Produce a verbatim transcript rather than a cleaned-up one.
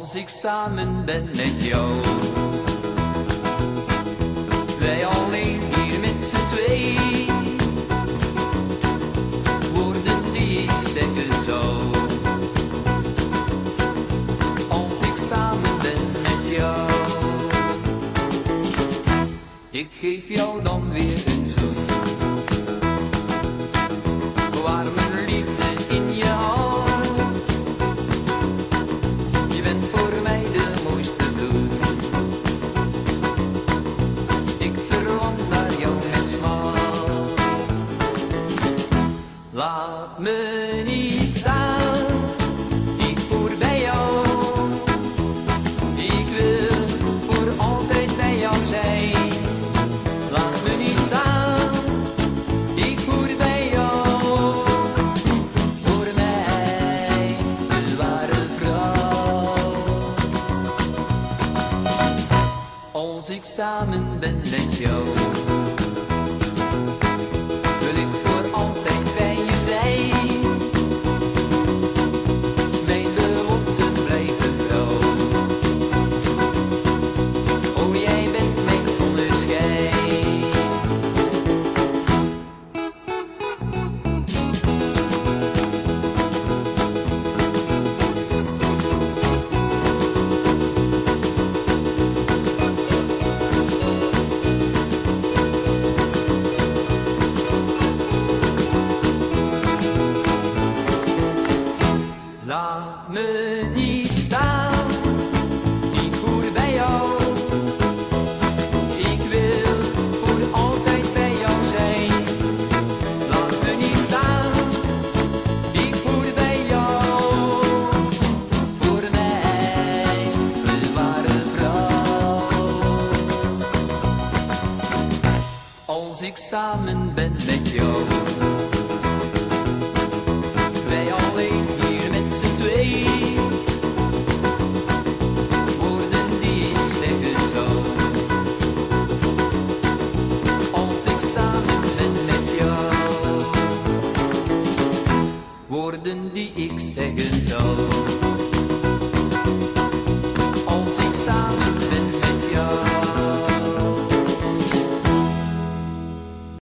Als ik samen ben met jou. Wij alleen hier met z'n twee. Woorden die ik zeggen zou. Als ik samen ben met jou. Ik geef jou dan weer een zoen. Warme liefde in je hart. Je bent voor mij de mooiste bloem. Ik verlang naar jou met smaak. Laat me niet staan. Ik hoor bij jou. Ik wil voor altijd bij jou zijn. Laat me niet staan. Ik hoor bij jou. Voor mij de ware vrouw. Als ik samen ben met jou. Wil ik voor altijd bij je zijn. Mijn beloften blijven trouw. Oh, jij bent mijn zonneschijn. Laat me niet staan, ik hoor bij jou. Ik wil voor altijd bij jou zijn. Laat me niet staan, ik hoor bij jou. Voor mij de ware vrouw. Als ik samen ben met jou. Wij alleen hier met z'n twee. Woorden die ik zeggen zou. Als ik samen ben met jou. Woorden die ik zeggen zou. Als ik samen